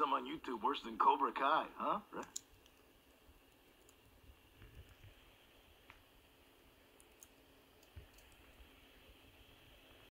something on YouTube worse than Cobra Kai, huh?